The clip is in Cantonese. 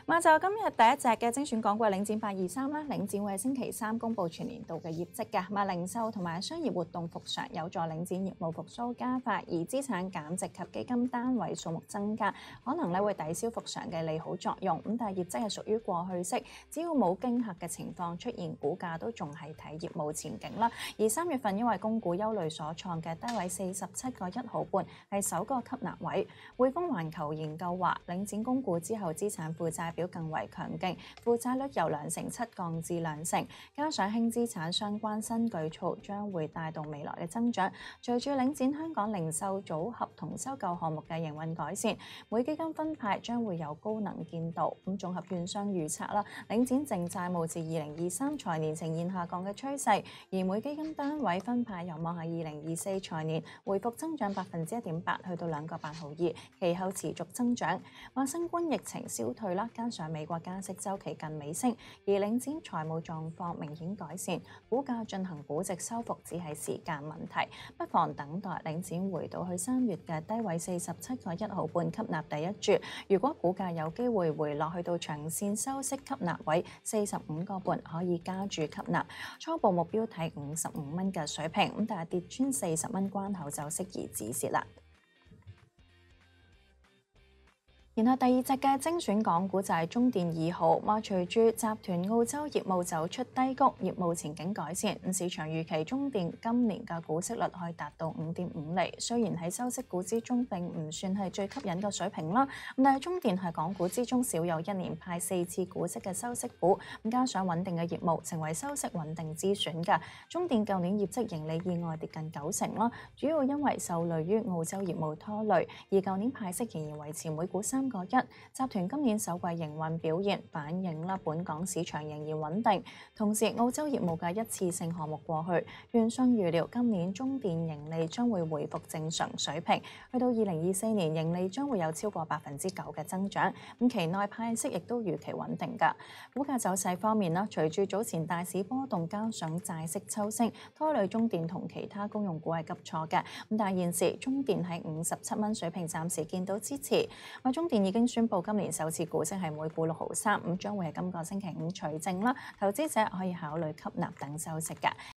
就今日第一隻嘅精選港股領展823啦，領展會喺星期三公布全年度嘅業績嘅，零售同埋商業活動復常有助領展業務復甦加快，而資產減值及基金單位數目增加，可能會抵消復常嘅利好作用。咁但係業績係屬於過去式，只要冇驚嚇嘅情況出現，股價都仲係睇業務前景啦。而3月份因為供股憂慮所創嘅低位47.1係首個吸納位。匯豐環球研究話，領展供股之後資產負債表更為強勁，負債率由2.7%降至2%，加上輕資產相關新舉措將會帶動未來嘅增長。隨住領展香港零售組合同收購項目嘅營運改善，每基金分派將會有高能見度。咁綜合券商預測啦，領展淨債務自2023財年呈現下降嘅趨勢，而每基金單位分派有望喺2024財年回復增長1.8%去到2.82%，其後持續增長。話新冠疫情消退啦，加上美國加息週期近尾聲，而領展財務狀況明顯改善，股價進行估值修復只係時間問題，不妨等待領展回到去3月嘅低位47.1吸納第一注。如果股價有機會回落去到長線收息吸納位45.5，可以加注吸納，初步目標睇55蚊嘅水平，咁但係跌穿40蚊關口就適宜止蝕啦。然後第二隻嘅精選港股就係中電2號，隨住集團澳洲業務走出低谷，業務前景改善，市場預期中電今年嘅股息率可以達到5.5厘。雖然喺收息股之中並唔算係最吸引嘅水平啦，但係中電係港股之中少有一年派4次股息嘅收息股，加上穩定嘅業務，成為收息穩定之選嘅。中電舊年業績盈利意外跌近90%啦，主要因為受累於澳洲業務拖累，而舊年派息仍然維持每股3.1。集團今年首季營運表現反映啦本港市場仍然穩定，同時澳洲業務嘅一次性項目過去，券商預料今年中電盈利將會回復正常水平，去到2024年盈利將會有超過9%嘅增長。咁期內派息亦都預期穩定㗎。股價走勢方面啦，隨住早前大市波動加上債息抽升，拖累中電同其他公用股係急挫嘅。咁但係現時中電喺57蚊水平暫時見到支持。中電已經宣布今年首次股息係每股6.3毫，將會係今個星期五除淨啦。投資者可以考慮吸納等收息㗎。